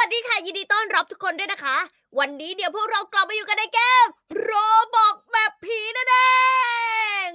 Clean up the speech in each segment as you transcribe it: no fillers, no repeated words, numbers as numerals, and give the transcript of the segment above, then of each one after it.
สดีค่ะยินดีต้อนรับทุกคนด้วยนะคะ วันนี้เดี๋ยวพวกเรากลับมาอยู่กันในเกมโรบอกแบบผีนั่นเอง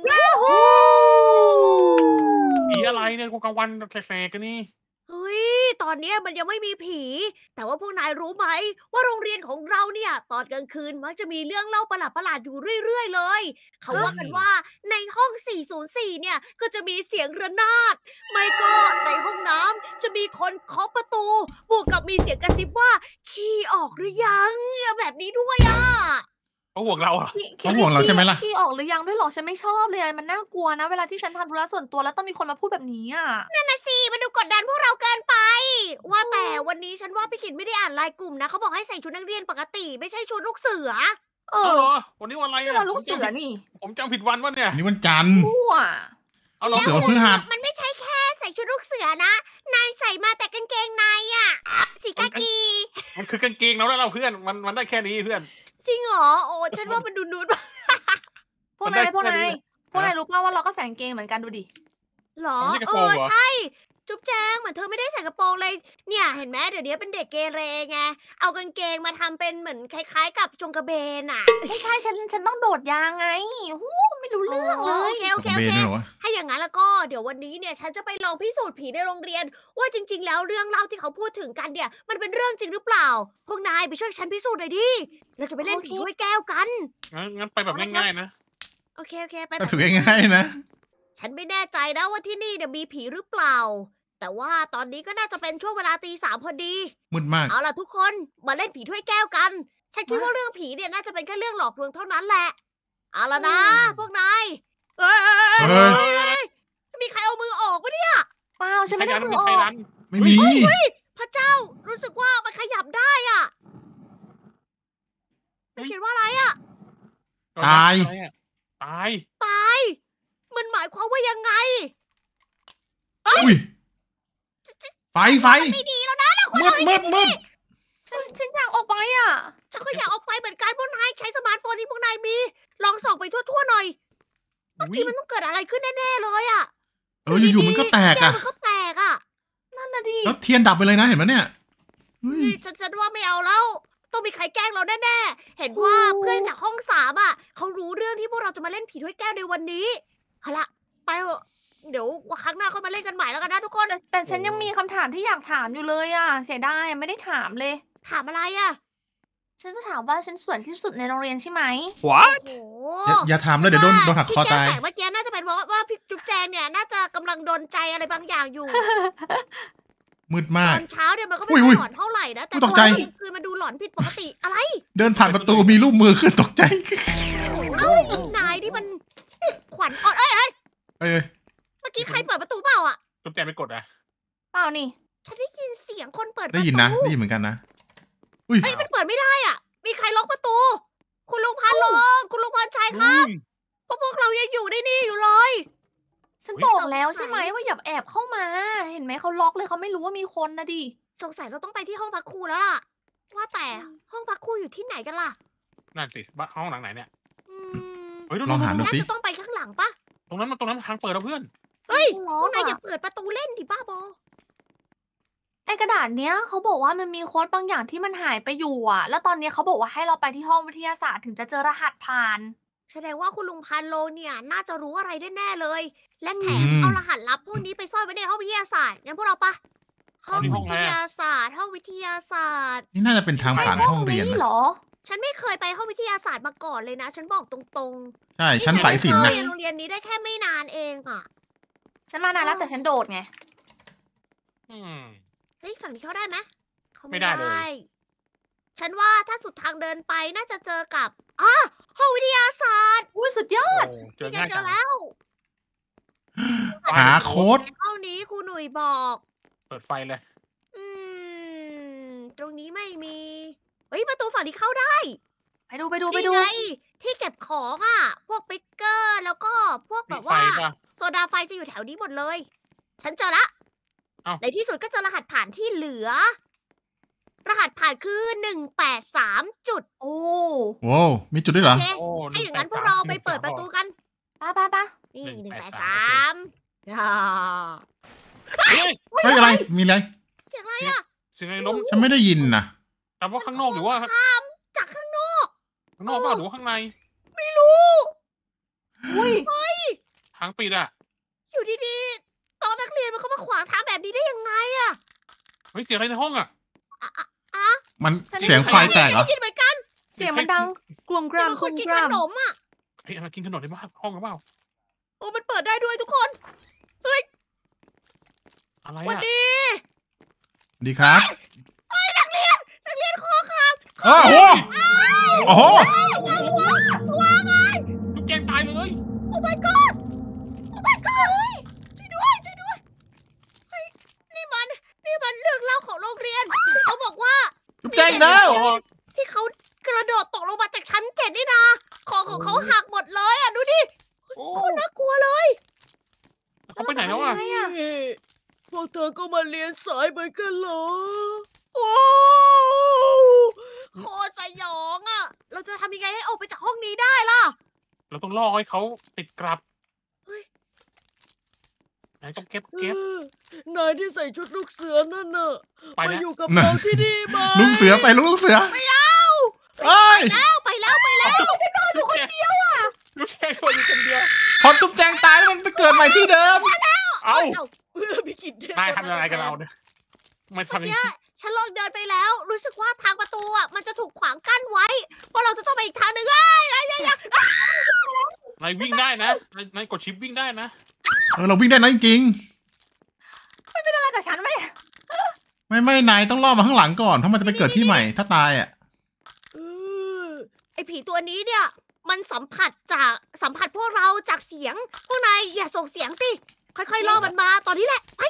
ผีอะไรเนี่ยกลางวันแสกๆกันนี่เฮ้ยตอนเนี้ยมันยังไม่มีผี แต่ว่าพวกนายรู้ไหมว่าโรงเรียนของเราเนี่ยตอนกลางคืนมักจะมีเรื่องเล่าประหลาดๆอยู่เรื่อยๆเลยเขาว่ากันว่าในห้อง 404 เนี่ยก็จะมีเสียงระนาดไม่ก็ในห้องน้ำจะมีคนเคาะประตูบวกกับมีเสียงกระซิบว่าขี้ออกหรือยังแบบนี้ด้วยอ่ะเขาห่วงเราเหรอเขาห่วงเราใช่ไหมล่ะขี้ออกหรือยังด้วยเหรอฉันไม่ชอบเลยมันน่ากลัวนะเวลาที่ฉันทำธุระส่วนตัวแล้วต้องมีคนมาพูดแบบนี้อ่ะนั่นน่ะสิมันดูกดดันพวกเราเกินไป ว่าแต่วันนี้ฉันว่าพี่กิตไม่ได้อ่านไลน์กลุ่มนะเขาบอกให้ใส่ชุดนักเรียนปกติไม่ใช่ชุดลูกเสือเอเอาอเหรอวันนี้วันอะไรชื่ออ่ะว่าลูกเสือนี่ผมจำผิดวันวะเนี่ยนี่วันจันทร์มั่วเอาเหรอเสือพฤหัสมันไม่ใช่แค่ใส่ชุดลูกเสือนะนายใส่มาแต่กางเกงในอ่ะสีกากีมันคือกางเกงเราแล้วเราเพื่อนมันได้แค่นี้เพื่อนจริงเหรอโอ้ฉันว่ามันดูนูดมากพวกมันได้นายพวกแค่นานี้ยพวกนายรู้ป่าวว่าเราก็ใส่กางเกงเหมือนกันดูดิเหรอมันไม่ใช่กระโปรงเหรอใช่ จุ๊บแจงเหมือนเธอไม่ได้ใส่กระโปรงเลยเนี่ยเห็นไหมเดี๋ยวนี้เป็นเด็กเกเรไงเอากางเกงมาทำเป็นเหมือนคล้ายๆ กับจงกระเบนอ่ะไม่ใช่ฉันต้องโดดยางไงหูไม่รู้เรื่องเลโอย เคโอเคกระโอเบนเคด้วยเหรอวะถ้าอย่างนั้นแล้วก็เดี๋ยววันนี้เนี่ยฉันจะไปลองพิสูจน์ผีในโรงเรียน ว่าจริง ๆ แล้วเรื่องเล่าที่เขาพูดถึงกันเนี่ยมันเป็นเรื่องจริงหรือเปล่า พวกนายไปช่วยฉันพิสูจน์หน่อยดิเราจะไปเล่นผีถ้วยแก้วกันงั้นไปแบบง่ายๆนะโอเคโอเคไปก็ถือง่ายๆนะฉันไม่แน่ใจนะว่าที่นี่เนี่ยมีผีหรือเปล่า แต่ว่าตอนนี้ก็น่าจะเป็นช่วงเวลาตี 3พอดีมืดมากเอาล่ะทุกคนมาเล่นผีถ้วยแก้วกัน ฉันคิดว่าเรื่องผีเนี่ยน่าจะเป็นแค่เรื่องหลอกลวงเท่านั้นแหละ เอาล่ะนะพวกนายเอ้เฮ้ยยมีใครเอามือออกปะเนี่ยเปล่าฉันไม่ได้มือมีอใครอกรันไม่มีพระเจ้ารู้สึกว่ามันขยับได้อะมันเขียนว่าอะไรอะตายตายตาย มันหมายความว่ายังไงอุ้ย ไฟไม่ดีแล้วนะเราควรมืดฉันอยากออกไปอ่ะฉันก็อยากออกไปเหมือนกันพวกนายใช้สมาร์ทโฟนที่พวกนายมี ลองส่องไปทั่วๆหน่อยเมื่อกี้มันต้องเกิดอะไรขึ้นแน่ๆเลยอะอยู่ๆมันก็แตกแก้วอ่ะมันก็แตกอะนั่นน่ะดิแล้วเทียนดับไปเลยนะเห็นไหมเนี่ยเฮ้ยฉันว่าไม่เอาแล้ว ต้องมีใครแกล้งเราแน่ๆ เห็นว่าเพื่อนจากห้อง3อ่ะเขารู้เรื่องที่พวกเราจะมาเล่นผีถ้วยแก้วในวันนี้เอาละไปเถอะเดี๋ยวครั้งหน้าค่อยมาเล่นกันใหม่แล้วกันนะทุกคนแต่ฉันยังมีคำถามที่อยากถามอยู่เลยอ่ะเสียดายไม่ได้ถามเลยถามอะไรอ่ะฉันจะถามว่าฉันสวยที่สุดในโรงเรียนใช่ไหมโอ้ What โหอย่าถามเลยเดี๋ยวโดนหักคอตายที่แก้วแตกเมื่อกี้น่าจะเป็นเพราะว่าพี่จุ๊บแจงเนี่ยน่าจะกำลังโดนใจอะไรบางอย่างอยู่มืดตมากอนเช้าเนี่ยมันก็ไม่อุ้ยหลอนเท่าไหร่นะแต่ตกใจตอนกลางคืนมันดูหลอนผิดปกติอะไรเดินผ่านประตูมีรูปมือขึ้นตกใจเอ้ยนายที่มันขวัญอ่อนเอ้ยเอ้ยเมื่อกี้ใครเปิดประตูเปล่าอ่ะจุ๊บแจงไปกดอ่ะเปล่านี่ฉันได้ยินเสียงคนเปิดประตูได้ยินนะได้ยินเหมือนกันนะอุ้ยเอ้ยมันเปิดไม่ได้อ่ะ มีใครล็อกประตู คุณลุงพันลงคุณลุงพันชัยครับพวกเรายังอยู่ในนี่อยู่เลยฉันอุ๊ยบอกแล้วใช่ไหมว่าอย่าแอบเข้ามา เห็นไหมเขาล็อกเลยเขาไม่รู้ว่ามีคนนะดิสงสัยเราต้องไปที่ห้องพักครูแล้วล่ะ ว่าแต่ห้องพักครูอยู่ที่ไหนกันล่ะนั่นสิบ้านห้องหลังไหนเนี่ยอืมเฮ้ยดูลองหาดูน่าสิจะต้องไปข้างหลังปะตรงนั้นทางเปิดแล้วเพื่อนเฮ้ยล็พอวกกนายอย่าอะเปิดประตูเล่นดิบ้าบอไอกระดาษเนี้ยเขาบอกว่ามันมีโค้ดบางอย่างที่มันหายไปอยู่อ่ะ แล้วตอนเนี้ยเขาบอกว่าให้เราไปที่ห้องวิทยาศาสตร์ถึงจะเจอรหัสผ่านแสดงว่าคุณลุงพันโลงเนี่ยน่าจะรู้อะไรแน่ๆเลย และแถมเอารหัสลับพวกนี้ไปซ่อนไว้ในห้องวิทยาศาสตร์งั้นพวกเราปะห้องวิทยาศาสตร์ห้องวิทยาศาสตร์นี่น่าจะเป็นทางผ่านห้องเรียนนี่นะเหรอฉันไม่เคยไปห้องวิทยาศาสตร์มาก่อนเลยนะ ฉันบอกตรงๆใช่ชั้นสายสิญจน์นะเรียนโรงเรียนนี้ได้แค่ไม่นานเองอ่ะฉันมานานแล้วแต่ฉันโดดไงอืมเฮ้ยฝั่งนี้เข้าได้ไหมเขาไม่ได้เลยฉันว่าถ้าสุดทางเดินไปน่าจะเจอกับห้องวิทยาศาสตร์อุ้ยสุดยอดโอ้เจอนี่ไงง่ายเจจัอง แล้วหาโค้ดห้องนี้ครูหนุ่ยบอกเปิดไฟเลยอืตรงนี้ไม่มี เฮ้ยประตูฝั่งนี้เข้าได้ไปดูนี่ไงที่เก็บของอ่ะ พวกปิกเกอร์แล้วก็พวกมีแบบไฟว่าป่ะโซดาไฟจะอยู่แถวนี้หมดเลย ฉันเจอละเอ้าในที่สุดก็เจอรหัสผ่านที่เหลือ รหัสผ่านคือ183จุดโอ้โว้วมีจุดด้วยเหรโออเคโอ้ถ้าอย่างนั้นพวกเราไปเปิดประตูกันป้านี่ 183 183 เฮ้ยเฮ้ยอะไร มีอะไรเสียงอะไรอ่ะเสียงอะไรล้มฉันไม่ได้ยินนะแต่ว่าข้างนอกหรือว่าข้ามจากข้างนอกข้างนอกเปล่าหรือว่าข้างในไม่รู้อุ้ยทางปิดอะอยู่ดีๆตอนนักเรียนมันก็มาขวางทางแบบนี้ได้ยังไงอะเฮ้ยเสียงอะไรในห้องอะมันเสียงไฟแตกเหรอได้ยินเหมือนกันเสียงมันดังกลุ่มกมีรามบางกคลุ่นมกินกขรามนมอะเฮ้ยอะไรกินขนมในบ้านห้องหรือเปล่าโอ้มันเปิดได้ด้วยทุกคนอะไรวันอะดีดีครับนักเรียนคอขาดโอ้โหโอ้โหลูกแกงตายเลยโอ้ my god โอ้ my god ช่วยด้วยเฮ้ยนี่มันเรื่องเล่าของโรงเรียนเขาบอกว่าจุ๊บแจงแล้วที่เขากระโดดตกลงมาจากชั้น7นี่นะของเขาหักหมดเลยอ่ะดูดิโอ้โคตรน่ากลัวเลยเขาไปไหนแล้วอะทำไมอะพวกเธอก็มาเรียนสายเหมือนกันเหรอโอ้โคตรสยองอ่ะเราจะทำยังไงให้ออกไปจากห้องนี้ได้ล่ะเราต้องล่อให้เขาติดกลับเฮ้ยไหนต้องเก็บนายที่ใส่ชุดลูกเสือนั่นน่ะไปมาแล้วอยู่กับเราที่นี่มาลุงเสือไปลุงเสือไม่เอาเอ้ยไปแล้วฉันนอนอยู่คนเดียวลูกแกงคนอยู่คนเดียวพอจุ๊บแจงตายแล้วมันไปเกิดใหม่ที่เดิมเอ้าพี่กินนายทำอะไรกับเราเนี่ยไม่ทำอย่างเนี่ยนี้ฉันลองเดินไปแล้ว รู้สึกว่าทางประตูอ่ะมันจะถูกขวางกั้นไว้เพราะเราจะต้องไปอีกทางหนึ่งนายวิ่งได้นะนายกดชิปวิ่งได้นะเราวิ่งได้นะจริงเป็นอะไรกับฉันไหมเนี่ยๆไม่นายต้องล่อมาข้างหลังก่อนเพราะมันจะไปเกิดที่ใหม่ถ้าตายอ่ะไอผีตัวนี้เนี่ย มันสัมผัสพวกเราจากเสียงพวกนายอย่าส่งเสียงสิ ค่อยๆล่อมันมาตอนนี้แหละไป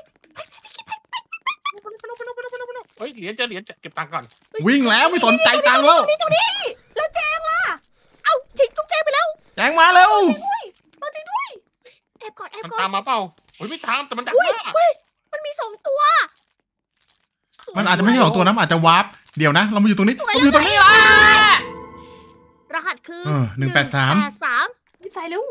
เฮ้ยเหรียญจะเก็บตังค์ก่อนวิ่งแล้วไม่สนใจตังค์แล้วตรงนี้แล้วแจงล่ะ เอาทิ้งตุ๊กแจงไปแล้วแจงมาเร็วมาจริงด้วยแอบก่อนมันตามมาเปล่าเฮ้ยไม่ตามแต่มันดักอุ้ยหน้าเฮ้ยมันมี2 ตัวมันอาจจะไม่ใช่2 ตัวนะมันอาจจะวาร์ปเดี๋ยวนะเรามาอยู่ตรงนี้เราอยู่ตรงนี้ละรหัสคือ 183 183 ดีใจเร็ว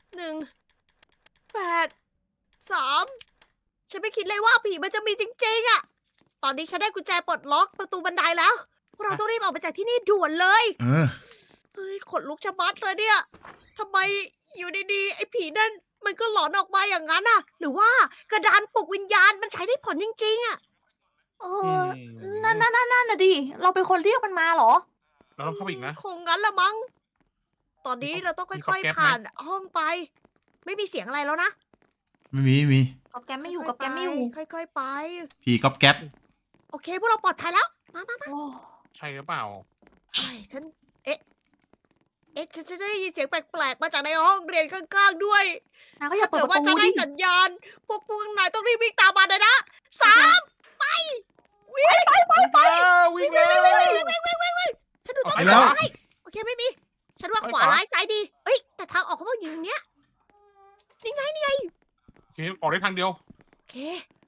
183ฉันไม่คิดเลยว่าผีมันจะมีจริงๆอะตอนนี้ฉันได้กุญแจปลดล็อกประตูบันไดแล้วพวกเราต้องรีบออกไปจากที่นี่ด่วนเลย เฮ้ยขนลุกชะมัดเลยเนี่ยทำไมอยู่ดีๆไอ้ผีนั่นมันก็หลอนออกมาอย่างนั้นน่ะ หรือว่ากระดานปลุกวิญญาณมันใช้ได้ผลจริงๆอะเออนั่นน่ะดิเราเป็นคนเรียกมันมาเหรอเราต้องเข้าไปอีกนะคงงั้นละมั้ง ตอนนี้เราต้องมีค่อยก๊อบแก๊บๆผ่านห้องไป ไม่มีเสียงอะไรแล้วนะไม่มีกับแกมไม่อยู่กับแกมไม่อยู่ค่อยๆไปผีก๊อบแก๊บโอเคพวกเราปลอดภัยแล้ว มาโอ้ใช่หรือเปล่าเฮ้ยฉัน เอ๊ะฉันจะได้ยินเสียงแปลกๆมาจากในห้องเรียนข้างๆด้วยนายก็อย่าถ้าเปิเกิดดประว่าจะตูได้ดิสัญญาณ พวกนายต้องรีบวิ่งตามมาเลยนะ 3 ไป วิ่งไปวิ่งเลยฉันดูต้นไปไม้แล้วให้โอเคไม่มี ฉันว่าไปขวาขวาร้ายซ้ายดี เฮ้ย แต่ทางออกเขาบอกอยู่ตรงเนี้ย นี่ไงโอเคออกได้ทางเดียวโอเค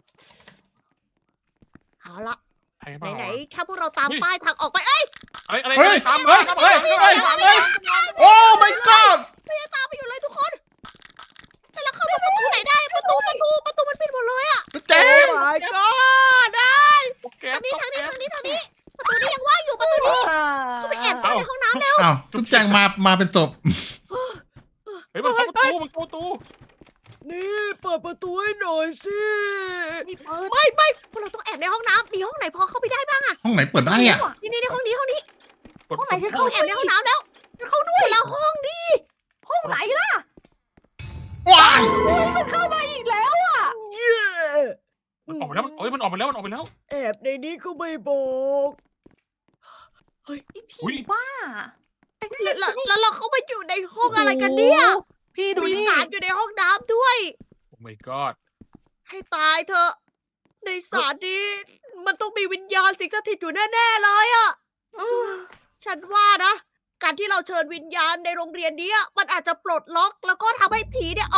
เอาละใช่เปล่าไหนๆ ถ้าพวกเราตามเฮ้ยป้ายทางออกไป เอ้ยอะไรเฮ้ยตามเฮ้ยตามเฮ้ยตามเฮ้ยตามเฮ้ยโอ้ my god ไม่ได้ตามไปอยู่เลยทุกคนแต่เราเข้าตรงประตูไหนได้ ประตูมันปิดหมดเลยอะจุ๊บแจง my god ได้แกทางนี้ประตูนี้ยังว่างอยู่ประตูนี้เขาไปแอบซ่อนในห้องน้ำแล้วอ้าวจุ๊บแจงมาเป็นศพเฮ้ยมันเข้าประตูนี่เปิดประตูให้หน่อยสินี่เปิดไม่พวกเราต้องแอบในห้องน้ำมีห้องไหนพอเข้าไปได้บ้างอะห้องไหนเปิดได้อ่ะนี่ห้องนี้ห้องไหนฉันเราเข้าแอบในห้องน้ำแล้วเข้าด้วยแล้วห้องดิห้องไหนล่ะว้ายมันเข้ามาอีกแล้วอะมันออกไปแล้วมันออกไปแล้วแอบในนี้ก็ไม่บอกไอ้ผีบ้าแล้วเราเข้าไปอยู่ในห้องอะไรกันเนี่ยโอ้โหพี่ดูมีนี่สารอยู่ในห้องน้ำด้วยโอ้ my god ให้ตายเถอะในสารนี้มันต้องมีวิญญาณสิงสถิตอยู่แน่ๆเลยอะเออฉันว่านะ การที่เราเชิญวิญญาณในโรงเรียนนี้มันอาจจะปลดล็อก แล้วก็ทำให้ผีเนี่ย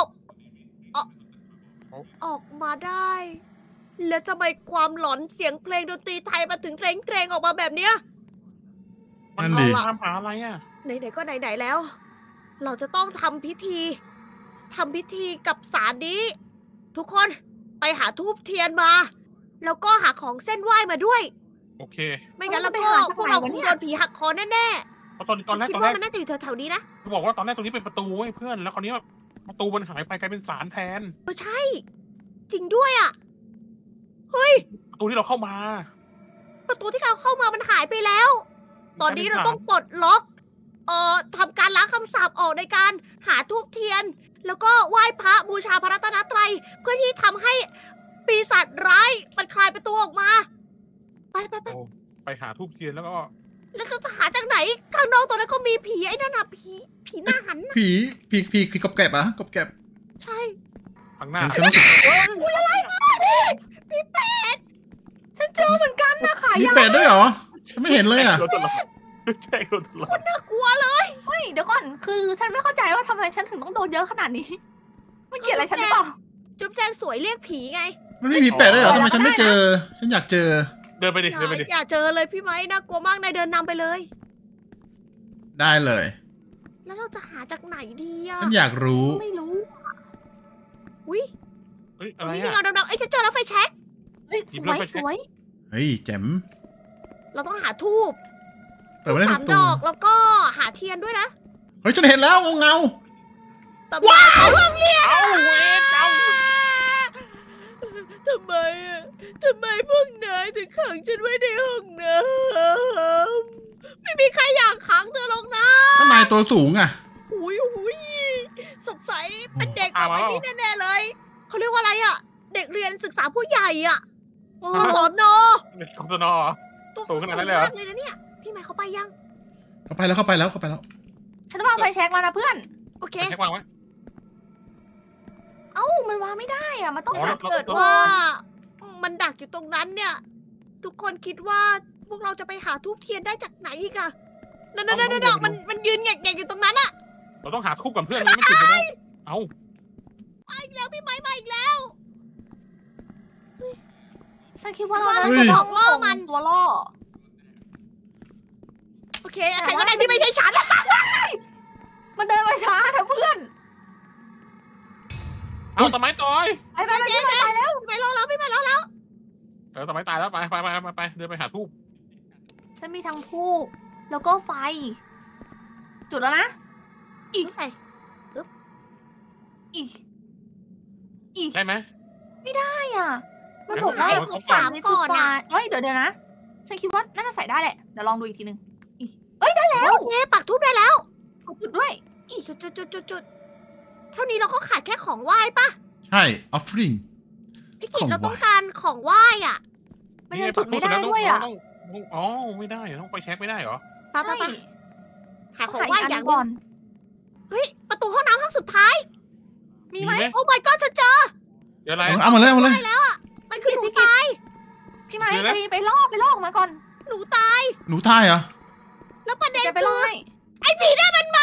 ออกมาได้ แล้วทำไมความหลอนเสียงเพลงดนตรีไทยมาถึงเพลงออกมาแบบเนี้ยมันนั่นดิตามหาอะไรอ่ะไหนๆก็ไหนๆแล้ว เราจะต้องทำพิธีกับสารนี้ ทุกคนไปหาธูปเทียนมา แล้วก็หาของเส้นไหว้มาด้วยโอเคไม่งั้นแล้วไปก็หาจากพวกเราไหนควะงเนี่ยโดนผีหักคอแน่เพราะตอนๆฉันแรกคิดตอนว่าแรกมันน่าจะอยู่แถวๆนี้นะเขาบอกว่าตอนแรกตรงนี้เป็นประตูเว้ยเพื่อนแล้วคราวนี้แบบประตูมันหายไปกลายเป็นศาลแทนใช่ จริงด้วยอ่ะ เฮ้ยประตูที่เราเข้ามาประตูที่เราเข้ามามันหายไปแล้ว ตอนนี้เราต้องปลดล็อกทำการล้างคำสาปออกในการหาธูปเทียน แล้วก็ไหว้พระบูชาพระรัตนตรัยเพื่อที่ทำให้ปีศาจร้ายมันคลายประตูออกมา ไปโอ้ไปหาทูบเทียนแล้วก็แล้วจะหาจากไหน ข้างนอกตัวนั้นก็มีผีไอ้นั่นน่ะผีหน้าหันน่ะผีคือกบแกบอะกบแกบใช่ทางหน้าฉันรู้สึกพี่เป็ดฉันเจอเหมือนกันนะขามียาวเป็ดด้วยเหรอฉันไม่เห็นเลยอะโดนตลอดแจ้งโดนตลอดน่ากลัวเลยเฮ้ยเดี๋ยวก่อนคือฉันไม่เข้าใจว่าทำไมฉันถึงต้องโดนเยอะขนาดนี้ไม่เกลียดอะไรฉันหรือเปล่าจุ๊บแจงสวยเรียกผีไงมันไม่มีเป็ดด้วยเหรอทำไมฉันไม่เจอ ฉันอยากเจอเดินไปดิเดินไปดิอย่าเจอเลยพี่ไม้น่ากลัวมากนายเดินนำไปเลยได้เลยแล้วเราจะหาจากไหนดีอะฉันอยากรู้ไม่รู้อุ้ยเฮ้ยตรอะงไรนี้มีอะเงาดำๆเอ้ยฉันเจอแล้วไฟแช็กเฮ้ยหยิสบวยเลยไปสวยเฮ้ยแจ๋มเราต้องหาทูบเปิดไม่ได้สาทุมกดตัวอกแล้วก็หาเทียนด้วยนะเฮ้ยฉันเห็นแล้วเงาตำรวจเข้าห้องเรียนเอ้าเวรเอ้าทำไมอะทำไมพวกนายถึงขังฉันไว้ในห้องน้ำไม่มีใครอยากขังเธอหรอกนะก็นายตัวสูงอะอุ้ยสงสัยเป็นเด็กแบบไอ้นี่แน่ๆเลย เขาเรียกว่าอะไรอะเด็กเรียนศึกษาผู้ใหญ่อะโอ้กศนของสนอตัวสูงขนาดนั้นเลยเหรอมากเลยนะเนี่ย พี่ไม้เขาไปยังเข้าไปแล้วเข้าไปแล้วเข้าไปแล้วฉันวางไฟแช็กแล้วนะเพื่อนโอเคเช็ควางไว้เอ้ามันวางไม่ได้อะมันต้องอ๋อหาเกิดว่ามันดักอยู่ตรงนั้นเนี่ย ทุกคนคิดว่าพวกเราจะไปหาทูบเทียนได้จากไหนอีกอะนั่นมันยืนแงกๆอยู่ตรงนั้นอะเราต้องหาทูบกับเพื่อนไม่ติดเลยนะเอ้ามาอีกแล้วพี่ไม้มาอีกแล้วฉันคิดว่าเราเฮ้ยจะต้องส่งตัวล่อโอเคใครก็ได้ที่ไม่ใช่ฉันมันเดินมาช้าเถอะเพื่อนเอาตะไม้ตอยไปแล้วไม่รอแล้วพี่ไม้รอแล้วตะไม้ตายแล้วไปเดินไปหาทูบฉันมีทั้งทูบแล้วก็ไฟ จุดแล้วนะ อีกใช่อีกได้ไหมได้อ่ะมันงั้นบอกว่าเอาครบสามก่อนอะเฮ้ยเดี๋ยวนะฉันคิดว่าน่าจะใส่ได้แหละเดี๋ยวลองดูอีกทีนึงโอเคปักทูบได้แล้วเอาจุดด้วยจุดเท่านี้เราก็ขาดแค่ของไหว้ปะใช่ offering พี่กิจของไหว้เราต้องการของไหว้อ่ะมันยังจุดไม่ได้ด้วยอ่ะอ๋อไม่ได้ต้องไปเช็คไม่ได้เหรอปะใช่หาของไหว้อย่างหก่นึอง นเฮ้ยประตูห้องน้ำห้องสุดท้ายมีไหมโอ้ my god ฉันเจอเดี๋ยวอะไรเอามาเลยมันคือหนูตายพี่ไม้เดี๋ยวนะไปล่อออกมาก่อนหนูตายหนูท่ายเหรอแล้วประเด็นจะไปคืล่ออให้ไอ้ผีนั่นมันมา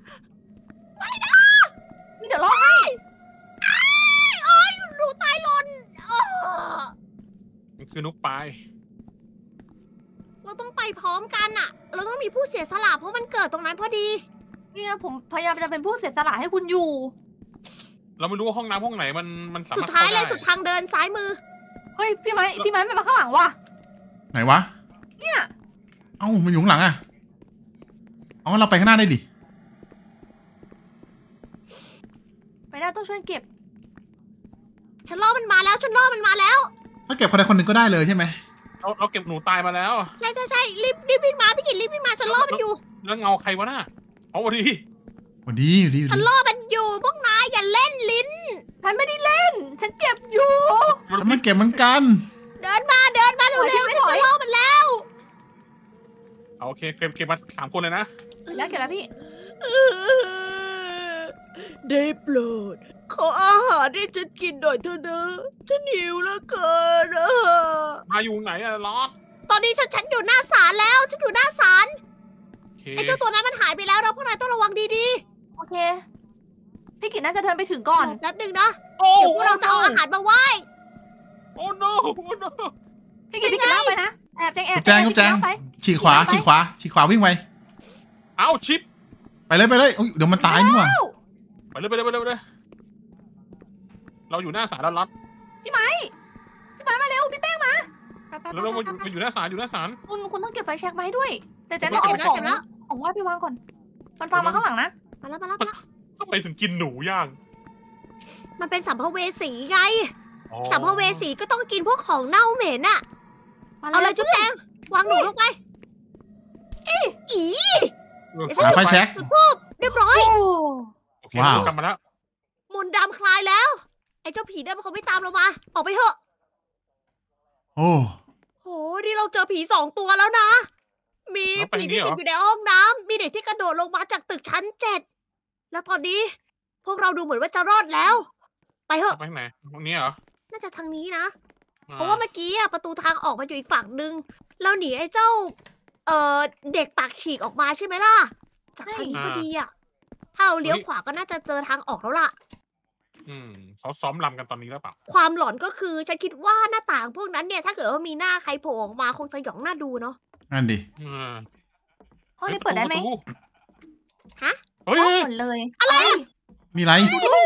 เดี๋ยวล่อให้โอ้ยหนูตายหล่นอ้อมันคือนุกปลายเราต้องไปพร้อมกันอ่ะ เราต้องมีผู้เสียสละเพราะมันเกิดตรงนั้นพอดีเนี่ยผมพยายามจะเป็นผู้เสียสละให้คุณอยู่เราไม่รู้ว่าห้องน้ำห้องไหนมันสามารถสุดท้ายเลยข้ได้สุดทางเดินซ้ายมือเฮ้ยพี่ไม้ไม่มาข้างหลังว่ะไหนวะเนี่ยเอ้ามันอยู่ข้างหลังอะอ๋อเราไปข้างหน้าได้ดิไปได้ต้องช่วยเก็บฉันล่อมันมาแล้ว ฉันล่อมันมาแล้วถ้าเก็บคนใดคนหนึ่งก็ได้เลยใช่ไหมเราเก็บหนูตายมาแล้วใช่รีบวิ่งมาพี่กิตรีบวิ่งมาฉันล่อมันอยู่แล้วเงาใครวะน่ะเอาวะดิวันดีอยู่ดีฉันล่อมันอยู่พวกนายอย่าเล่นลิ้นฉันไม่ได้เล่น ฉันเก็บอยู่ฉันไม่เก็บเหมือนกันเดินมาเร็วๆฉันจะล่อมันแล้วโอเคเก็บมา3 คนเลยนะแล้วเก็บแล้วพี่ได้โปรดขออาหารให้ฉันกินหน่อยเถอะนะฉันหิวแล้วเกินอะมาอยู่ไหนอะลอดตอนนี้ฉันอยู่หน้าศาลแล้ว ฉันอยู่หน้าศาลโอเคไอ้เจ้าตัวนั้นมันหายไปแล้วเราพวกนายต้องระวังดีโอเค พี่กิตน่าจะเดินไปถึงๆก่อนแป๊บหนึ่งนะโอ้เดี๋ยวพวกเราจะเอาอาหารมาไหว้โอ้ no โอ้ no พี่กิตเล่าไปนะ แอบแจงแจงพี่กิตเล่าไปฉีกขวาวิ่งไปเอาชิปไปเลยอุ๊ยเดี๋ยวมันตายนี่หว่าไปเลยเราอยู่หน้าศาลแล้วล็อตพี่ไม้มาเร็ว พี่แป้งมาไปแล้วเรามาอยู่หน้าศาลอยู่หน้าศาลคุณต้องเก็บไฟแช็กมาให้ด้วย แต่จะต้องเก็เอาบของแล้วของว่าไปวางก่อน มันฟังมาข้างหลังนะมาแล้วทำไมถึงกินหนูย่างมันเป็นสัมภเวสีไงอ๋อสัมภเวสีก็ต้องกินพวกของเน่าเหม็นอะเอาเลยจุ๊บแจงวางหนูลงไปอีหาไฟแช็กสุดทูบเรียบร้อยโอเคว้าวกลับมาแล้วมนต์ดำคลายแล้ว ไอ้เจ้าผีนั่นมันคงไม่ตามเรามา ออกไปเถอะโอ้โห นี่เราเจอผี2 ตัวแล้วนะ มีผีที่ติดอยู่ในห้องน้ำ มีเด็กที่กระโดดลงมาจากตึกชั้น 7 แล้วตอนนี้ พวกเราดูเหมือนว่าจะรอดแล้ว ไปเถอะไปทางไหนตรงนี้เหรอน่าจะทางนี้นะ เพราะว่าเมื่อกี้อะประตูทางออกมันอยู่อีกฝั่งนึง เราหนีไอ้เจ้า เด็กปากฉีกออกมาใช่ไหมล่ะ จากทางนี้พอดีอะถ้าเราเลี้ยวขวาก็น่าจะเจอทางออกแล้วล่ะเขาซ้อมรำกันตอนนี้แล้วเปล่าความหลอนก็คือฉันคิดว่าหน้าต่างพวกนั้นเนี่ย ถ้าเกิดว่ามีหน้าใครโผล่ออกมาคงสยองน่าดูเนาะนั่นดิห้องนี้เปิดได้ไหมฮะเฮ้ยห้องหมดเลยอะไรอะมีไร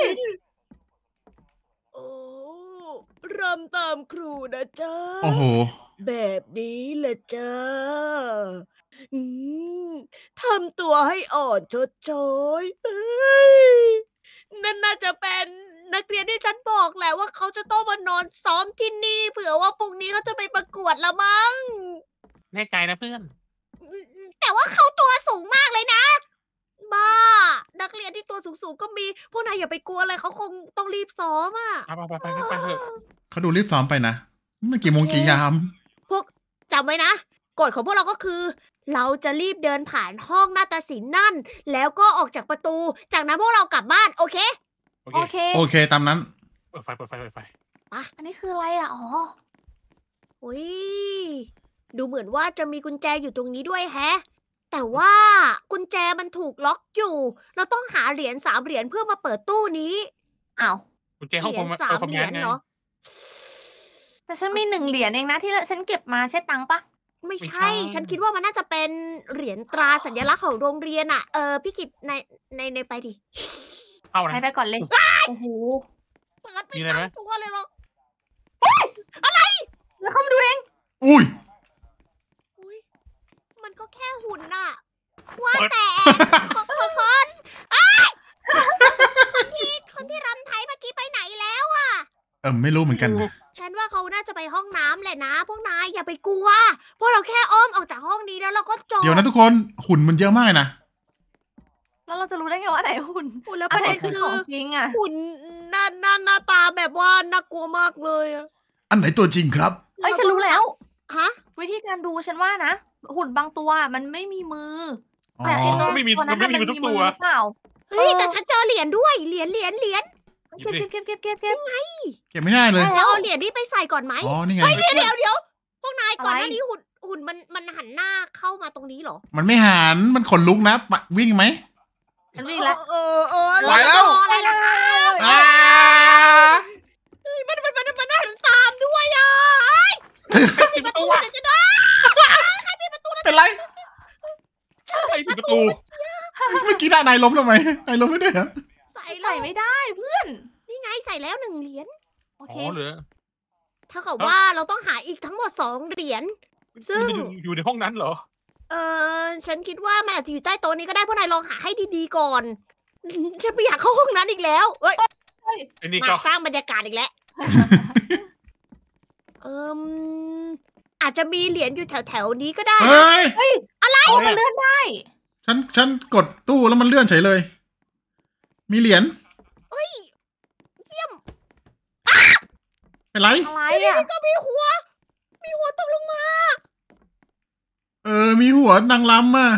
โอ้รำตามครูนะจ๊ะโอ้โหแบบนี้แหละจ้าอืมทำตัวให้อ่อนชดช้อยเอ้ยนั่นน่าจะเป็นนักเรียนที่ฉันบอกแหละว่าเขาจะต้องมานอนซ้อมที่นี่เผื่อว่าพรุ่งนี้เขาจะไปประกวดละมั้งแน่ใจนะเพื่อนแต่ว่าเขาตัวสูงมากเลยนะ บ้า นักเรียนที่ตัวสูงๆก็มี พวกนายอย่าไปกลัวเลยเขาคงต้องรีบซ้อมอ่ะไปงั้นไปเถอะเขาดูรีบซ้อมไปนะนี่มันกี่โมงกี่ยามพวกจำไว้นะกฎของพวกเราก็คือ เราจะรีบเดินผ่านห้องนาฏศิลป์นั่น แล้วก็ออกจากประตู จากนั้นพวกเรากลับบ้าน โอเคโอโอเคเคโอเคตามนั้นเปิดไฟอันนี้คืออะไรอ่ะ อ๋ออุ้ยดูเหมือนว่าจะมีกุญแจอยู่ตรงนี้ด้วยแฮะ แต่ว่ากุญแจมันถูกล็อกอยู่ เราต้องหาเหรียญ3 เหรียญเพื่อมาเปิดตู้นี้อ้าวกุญแจห้องเหรียญท 3 ำเหรีงาย นญไงเนาะแต่ฉันมี1 เหรียญเองนะที่ฉันเก็บมาใช่ตังค์ปะไม่ไม่ใช่ใช่ฉันคิดว่ามันน่าจะเป็นเหรียญตราสัญลักษณ์ของโรงเรียนอะพี่กิตในไปดิเข้าไปนะไปก่อนเลย โอ้โหเปิดไปมีอะไรไหมทั้งตัวเลยเหรอแล้วเข้ามาดูเองอุ้ยอุ้ยมันก็แค่หุ่นน่ะ ว่าแต่คนคนที่รำไทยเมื่อกี้ไปไหนแล้วอะไม่รู้เหมือนกันฉันว่าเขาน่าจะไปห้องน้ำแหละนะ พวกนายอย่าไปกลัว พวกเราแค่อ้อมออกจากห้องนี้แล้วเราก็จบเดี๋ยวนะทุกคนหุ่นมันเยอะมากเลยนะแล้วเราจะรู้ได้ไงว่าไหนหุ่นหุ่นแล้วปอันระไหนเด็นคือคืของอจริงอ่ะหุ่นหน้าตาแบบว่าน่ากลัวมากเลยอะอันไหนตัวจริงครับเอ้ยฉันรู้แล้วฮะวิธีการดูฉันว่านะ หุ่นบางตัวมันไม่มีมืออ๋อแต่ไอ้ตัวไม่มีตัวนั้นมันไม่มีน่ะทุกตัวหรือเปล่าเฮ้ยเออแต่ฉันเจอเหรียญด้วย เหรียญเก็บเก็บเก็บเก็บเก็บเก็บไม่ได้เลยได้เราเอาเหรียญนี้ไปใส่ก่อนไหมอ๋อ นี่ไงเฮ้ยเดี๋ยวพวกนายก่อนหอะไรน้านี้หุ่นมันหันหน้าเข้ามาตรงนี้เหรอมันไม่หัน มันขนลุกนะปะวิ่งไหมฉันวิ่งแล้วไหวแล้วอะไรนะคะอ่ามันหันตามด้วยอ่ะปิดประตูอะจะได้เป็นไรใครปิดประตูเมื่อกี้นายล้มทำไมนายล้มไม่ได้เหรอใส่ใส่ไม่ได้เพื่อนนี่ไงใส่แล้ว1 เหรียญโออ๋เคอเหรอเท่ากับว่าเราต้องหาอีกทั้งหมด2 เหรียญ ซึ่งมันอยู่ในห้องนั้นเหรอฉันคิดว่ามันอาจจะอยู่ใต้โต๊ะนี้ก็ได้พวกนายลองหาให้ดีๆก่อน ฉันไม่อยากเข้าห้องนั้นอีกแล้วเอ้ยไอ้นี่มาก็สร้างบรรยากาศอีกแล้ว อาจจะมีเหรียญอยู่แถวๆนี้ก็ได้เฮ้ยโอ้มันเลื่อนได้ฉันกดตู้แล้วมันเลื่อนเฉยเลย มีเหรียญเยี่ยมเป็นไรอะไรอ่ะก็มีหัวตกลงมามีหัวนางรำอ่ะ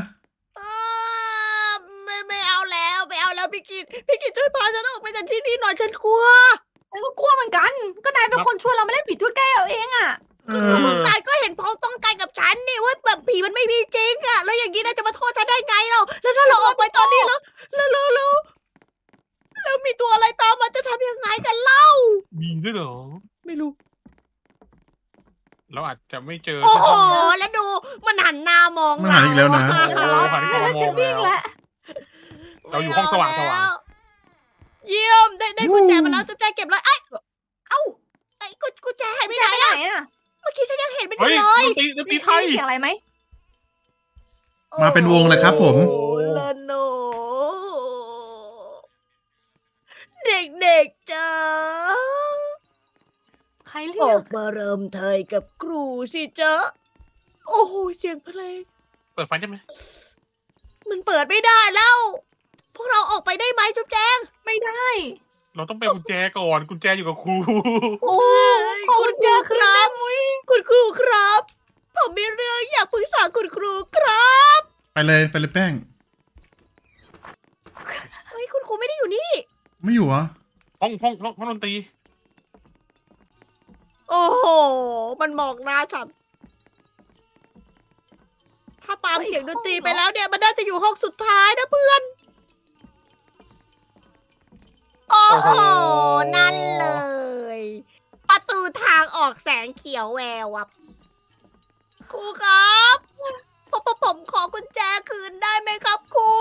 ไม่เอาแล้วพี่กิตช่วยพาฉันออกไปจากที่นี่หน่อยฉันกลัวฉันก็กลัวเหมือนกัน ก็นายเป็นคนชวนเรามาเล่นผีถ้วยแก้วเองอ่ะก็มึงนายก็เห็นพ้องต้องกันกับฉันนี่ว่าแบบผีมันไม่มีจริงอะแล้วอย่างนี้นายจะมาโทษฉันได้ไงเราแล้วถ้าเราออกไปตอนนี้แล้วมีตัวอะไรตามมาจะทำยังไงกันเล่ามีด้วยเหรอไม่รู้เราอาจจะไม่เจอโอ้ที่โหห้องแล้วดูมันหันหน้ามองมันหันอีกแล้วนะแล้วฉันวิ่งแล้วเราอยู่ห้องสว่างเยี่ยมได้กุญแจมาแล้วจุ๊บแจเก็บเลยไอ้เอ้าไอ้กุญแจหายไปไม่ไหนได้ไหนอะอ่ะเมื่อกี้ฉันยังเห็นมันอเฮ้ยยู่เลยดนตรีไทยเสียงอะไรไหมมาเป็นวงเลยครับผมโอ้ละโนเด็กๆจ้าใครเรีอย อกกมาเริ่มไทยกับครูสิจ๊ะ โอ้โห เสียงเพลงเปิดไฟได้ไหมมันเปิดไม่ได้แล้ว พวกเราออกไปได้ไหมจุ๊บแจงไม่ได้เราต้องไปกุญแจก่อนกุญแจอยู่กับครูโอ้ขอกุญแจคืนได้ไหมคุณครูครับ ผมมีเรื่องอยากปรึกษาคุณครูครับไปเลยแป้งเฮ้ยคุณครูไม่ได้อยู่นี่ไม่อยู่เหรอห้องดนตรีโอ้โห มันมองหน้าฉัน ถ้าตามเสียงดนตรีไปแล้วเนี่ย มันน่าจะอยู่ห้องสุดท้ายนะเพื่อน โอ้โห นั่นเลย ประตูทางออกแสงเขียวแวววับครูครับผมขอกุญแจคืนได้ไหมครับครู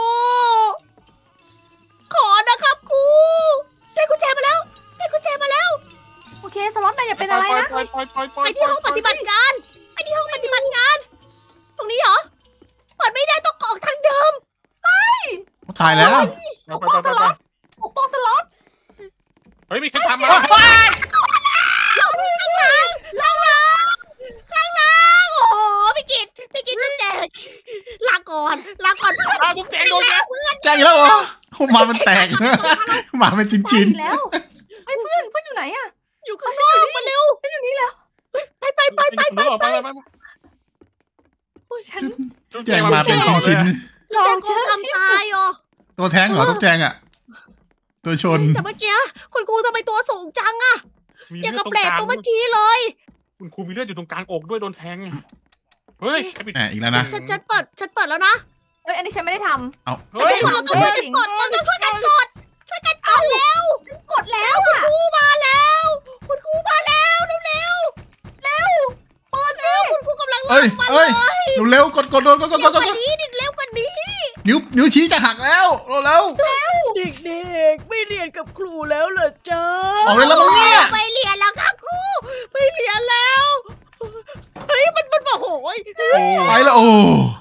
ขอนะครับครู ได้กุญแจมาแล้ว ได้กุญแจมาแล้วโอเคสล็อตนายอย่าเป็นอะไรนะไปไปที่ห้องปฏิบัติการ ไปที่ห้องปฏิบัติการ ตรงนี้เหรอ เปิดไม่ได้ต้องออกทางเดิมตายแล้วไปปกป้องสล็อตเฮ้ยมีใครทำมาข้างล่างโอ้โหพี่กิตจุ๊บแจงลาก่อนเพื่อนอ้าวกุญแจโดนแกแจ้งอีกแล้วเหรอหมามันแตก หมาเป็นชิ้นอีกแล้วเฮ้ยเพื่อนอยู่ไหนอะอยู่ข้างนอกมาเร็วฉันอยู่นี่แล้วไปฉันๆแจ้งมาเป็นชิ้นจุ๊บแจงคงทำตายอ๋อๆตัวแท้งเหรอต้องแจ้งอ่ะ ตัวชนแต่เมื่อกี้คุณครูทำไมตัวสูงจังอะมีอย่างเลือกัดบตรงเปรกตลางตัวเมื่อกี้เลยคุณครูมีเลือดอยู่ตรงกลางอกด้วยโดนแทงเฮ้ยใครปิดอีกแล้วนะฉันเปิดแล้วนะเฮ้ยอันนี้ฉันไม่ได้ทเฮ้ยทุกคนเราต้องช่วยกันกดเราต้องช่วยกันกดแล้วำกดแล้วอะครูมาแล้วคุณครูมาแล้วเร็วเปิดสิคุณครูกำลังเอ้ยมาเอ้ยเร็วๆกดเร็วกว่านี้ดิเร็วกว่านี้นิ้วชี้จะหักแล้วเร็วเด็กๆไม่เรียนกับครูแล้วเหรอจ๊ะออกได้แล้วมั้งเนี่ยไม่เรียนแล้วครับครูไม่เรียนแล้วเฮ้ยมันบอกโหยไปแล้วโอ้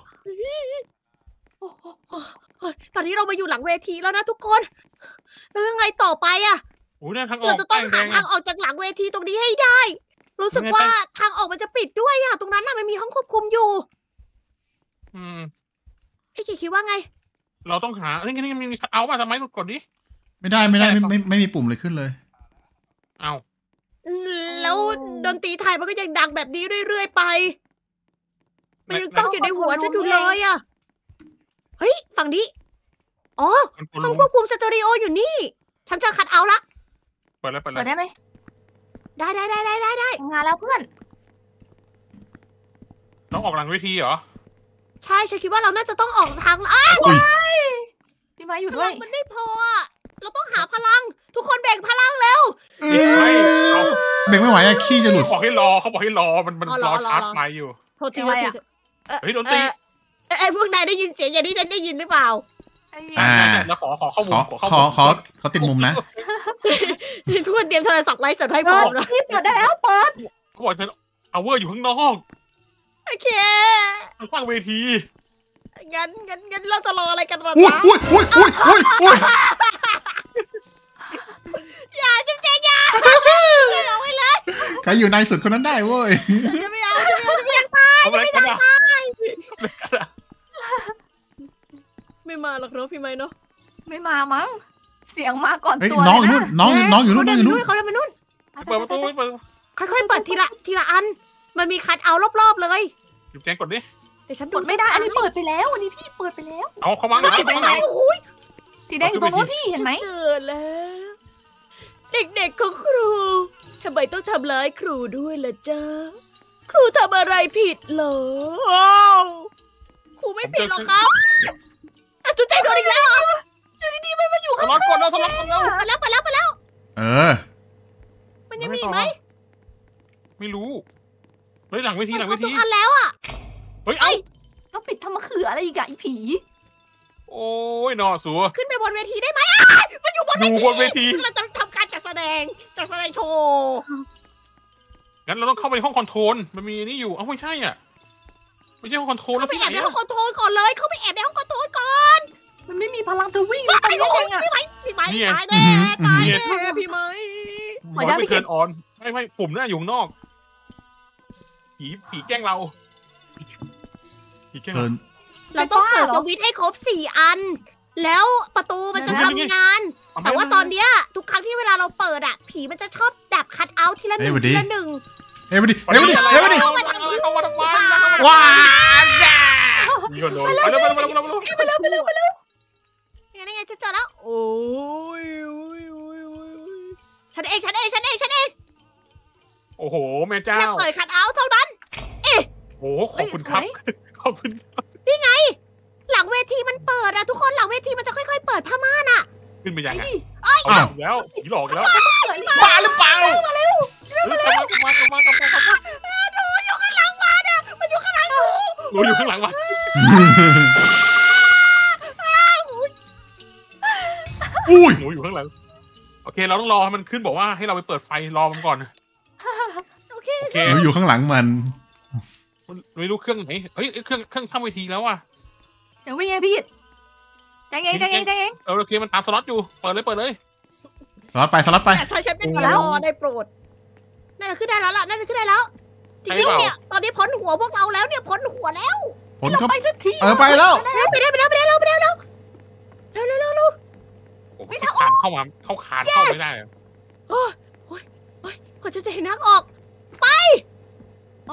ตอนนี้เรามาอยู่หลังเวทีแล้วนะทุกคนแล้วยังไงต่อไปอะโอ้ยเนี่ยทางออเรากจะต้องแดหาง ทางออกจากหลังเวทีตรงนี้ให้ได้ รู้สึกว่าทางออกมันจะปิดด้วยอะตรงนั้นน่ะมันมีห้องควบคุมอยู่ พี่คิดว่าไงเราต้องหานี่มีเอามาทำไมกดดิไม่ได้ไม่มีปุ่มเลยขึ้นเลยเอาแล้วดนตรีไทยมันก็ยังดังแบบนี้เรื่อยๆไป มันยังต้องอยู่ในหัวฉันอยู่เลยอะเฮ้ยฝั่งนี้ อ๋อ ห้องควบคุมสเตอริโออยู่นี่ ฉันเจอคัทเอาท์ละเปิดแล้วเปิดได้ไหมได้ทำงานแล้วเพื่อนต้องออกหลังเวทีเหรอใช่ฉันคิดว่าเราน่าจะต้องออกทางละอุ้ยพี่ไม้อยู่พด้วลัยงมันไม่พออะเราต้องหาพลัง ทุกคนแบ่งพลังเร็วเบรกไม่ไหวอะขี้จะหลุดเขาบอกให้รอมันรอชาร์จไฟอยู่โทษทีอะไรอะเฮ้ยดนตรีไอ้พวกนายได้ยินเสียงอย่างที่ฉันได้ยินหรือเปล่าไอ้อ่าแล้วขอข้อมูลขอติดมุมนะทุกคนเตรียมโทรศัพท์ไลฟ์สดให้พเปิร้อดมนะนี่เปิดได้แล้วเปิดเขาบอกเธอเอาเวอร์อยู่ข้างนอกโอเคข้างเวทีงั้นเราจะรออะไรกันวะอุ้ยจ๊ะอุ้ยอย่าจุ๊บแจงอย่าเอาไว้เลยใครอยู่ในสุดคนนั้นได้เว้ยจะไม่เอาเอาอะไรกันอ่ะไม่มาหรอกเนาะพี่ไม้เนาะไม่มามั้ง เสียงมาก่อนเฮ้ยตัวน้องอยู่เลยนู่นน้องอยู่นู่นเขาเดินไปนู่นเปิดประตูเปิดค่อยๆเปิดทีละอัน มันมีคัทเอาท์รอบๆเลยหยิบแจงกดดิเดี๋ยวฉันกดไม่ได้ อันนี้เปิดไปแล้ว อันนี้พี่เปิดไปแล้วเอาเขาวางไหนได้วางไหนโอ้ยสีแดงอยู่ตรงนู้นพี่เห็นไหมเจอแล้ว เด็กๆของครูทำไมต้องทำร้ายครูด้วยล่ะจ๊ะครูทำอะไรผิดเหรอครูไม่ผิดหรอกครับแต่จุ๊บแจงโดนอีกแล้วดีๆมันมาอยู่ทะข้างเลาะกดแล้วไปแล้วเออมันยังมีอีกไหมไม่รู้เฮ้ยหลังเวทีทุกอันแล้วอ่ะเฮ้ยเอ้าแล้วปิดทำมะเขืออะไรอีกอะไอ้ผีโอ้ยนอสัวขึ้นไปบนเวทีได้ไหมอยู่บนเวทีเราจะทำการจัดแสดงโชว์งั้นเราต้องเข้าไปห้องคอนโทรลมันมีนี่อยู่ไม่ใช่อ่ะไม่ใช่ห้องคอนโทรลเข้าแล้วไปที่แอไหนบในห้องคอนโทรลก่อนเลยเข้าไปแอบในห้องคอนโทรลก่อนมันไม่มีพลังจะวิ่งเลยตอนนี้เองอะพี่ไหมตายแน่ตายแน่พี่ไหมหมอยักษ์ไปเทิร์นออนไม่ปุ่มน่าอยู่ข้างนอกผีแกล้งเราผีแกล้งเกิเรานเราต้องเปิดสวิตช์ให้ครบ4 อัน แล้วประตูมันจะทำงาน แต่ว่าตอนเนี้ยทุกครั้งที่เวลาเราเปิดอ่ะผีมันจะชอบดับคัทเอาท์ทีละหนึ่งทีละหนึ่งเอ้ยมาดิเอ้ยมาดิเอ้ยมาดิเข้ามาทำไมว้ามีคนโดนไปแล้วนี่ไงจะเจอแล้วโอ้ยฉันเองโอ้โหแม่เจ้าแค่เปิดคัทเอาท์เท่านั้นโอ้ขอบคุณครับขอบคุณหลังเวทีมันเปิดอะทุกคนหลังเวทีมันจะค่อยๆเปิดผ้าม่านอะขึ้นไปยังไงอ้าวแล้วผีหลอกแล้วบ้าหรือเปล่ากลับมาดูอยู่ข้างหลังมันอะมันอยู่ข้างหลังหนูหนูอยู่ข้างหลังว่ะอุ้ยหนูอยู่ข้างหลังโอเคเราต้องรอให้มันขึ้นบอกว่าให้เราไปเปิดไฟรอมันก่อนโอเคโอเคหนูอยู่ข้างหลังมันไม่รู้เครื่องไหนเฮ้ยเครื่องทำเวทีแล้วอ่ะเดี๋ยววิ่งไงพี่ใจเองโอเคมันตามสล็อตอยู่เปิดเลยสลัดไปแต่ถ้าฉันเป็นพลอได้โปรดน่าจะขึ้นได้แล้วล่ะน่าจะขึ้นได้แล้วจริงๆเนี่ยตอนนี้พ้นหัวพวกเราแล้วเนี่ยพ้นหัวแล้วผลก็ไปสักทีไปแล้วไปได้เร็วเร็วผมคานเข้ามาเข้าคานเข้าไม่ได้ก่อนจะเห็นนักออกโอ้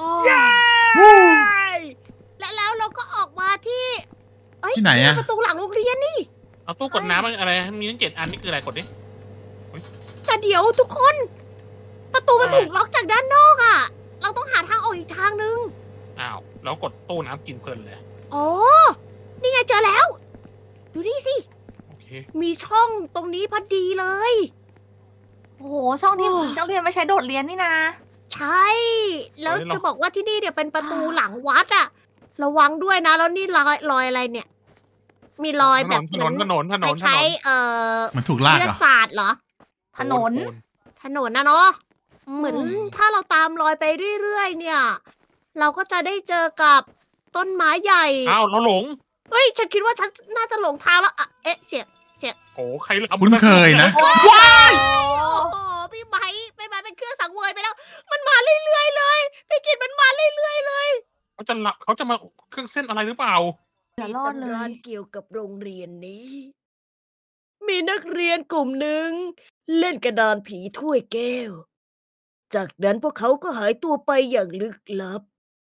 และแล้วเราก็ออกมาที่ที่ไหนอะประตูหลังโรงเรียนนี่เอาตู้กดน้ำอะไรมีทั้ง7 อันนี่คืออะไรกดดิแต่เดี๋ยวทุกคน ประตูมันถูกล็อกจากด้านนอกอ่ะ เราต้องหาทางออกอีกทางนึงอ้าวแล้วกดตู้น้ำกินเพลินเลยอ๋อ นี่ไงเจอแล้ว ดูนี่สิโอเคมีช่องตรงนี้พอดีเลยโหช่องที่นักเรียนไม่ใช้โดดเรียนนี่นะใช่ แล้วจะบอกว่าที่นี่เนี่ยเป็นประตูหลังวัดอะระวังด้วยนะ แล้วนี่รอยอะไรเนี่ย มีรอยแบบถนนคล้ายมันถูกลากเลือเหรดอสาดเหรอถนนถนนนะเนาะ เหมือนถ้าเราตามรอยไปเรื่อยๆเนี่ย เราก็จะได้เจอกับต้นไม้ใหญ่อ้าวเราหลงเฮ้ย ฉันคิดว่าฉันน่าจะหลงทางแล้วอะเอ๊ะ เสียงโอ้ใครคุ้นเคยนะว้ายโอ้โหพี่ไม้เป็นเครื่องสังเวยไปแล้ว มันมาเรื่อยๆเลยพี่กิตมันมาเรื่อยๆเลยเขาจะมาเครื่องเส้นอะไรหรือเปล่าอย่ารอดเลมีตำนาย นเกี่ยวกับโรงเรียนนี้ มีนักเรียนกลุ่มหนึ่งเล่นกระดานผีถ้วยแก้ว จากนั้นพวกเขาก็หายตัวไปอย่างลึกลับ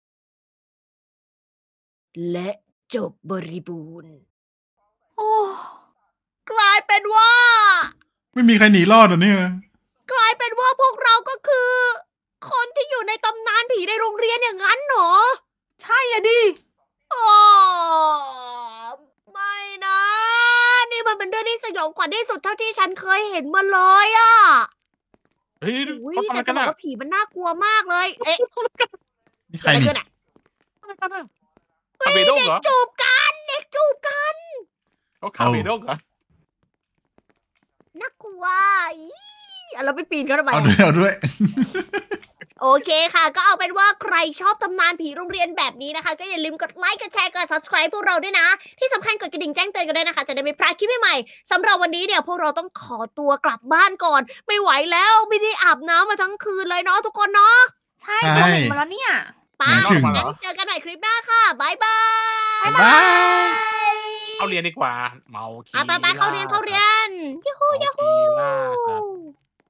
และจบบริบูรณ์โอ้กลายเป็นว่าไม่มีใครหนีรอดเหรอเนี่ยกลายเป็นว่าพวกเราก็คือ คนที่อยู่ในตำนานผีในโรงเรียนอย่างนั้นเหรอใช่อะดิโอ้ไม่นะ นี่มันเป็นเรื่องที่สยองขวัญที่สุดเท่าที่ฉันเคยเห็นมาเลยอะเฮ้ยอุ้ยเขาทำอะไรแต่กัจะนบอกอ่ะว่าผีมันน่ากลัวมากเลย เอ๊ะนี่ใคเกิรดอะไรนี่ขึ้นอะทำอะไรกันอ่ะคาเบโดงเหรอจูบกันเด็กจูบกันเขาคาเบโดงเหรอน่ากลัวอีเราไปปีนกันทำไมเอาด้วยโอเคค่ะ ก็เอาเป็นว่าใครชอบตำนานผีโรงเรียนแบบนี้นะคะ ก็อย่าลืมกดไลค์ กดแชร์ กด subscribe พวกเราด้วยนะ ที่สำคัญกดกระดิ่งแจ้งเตือนกันด้วยนะคะ จะได้ไม่พลาดคลิปใหม่ๆสำหรับวันนี้เนี่ยพวกเราต้องขอตัวกลับบ้านก่อน ไม่ไหวแล้วไม่ได้อาบน้ำมาทั้งคืนเลยเนาะทุกคนเนาะใช่ตัวเห็นมาแล้วเนี่ยไปไม่ถึงงั้นเจอกันใหม่คลิปหน้าค่ะบายบายบ๊ายบายเข้าเรียนดีกว่า เมาขี้ไปเข้าเรียนยูฮู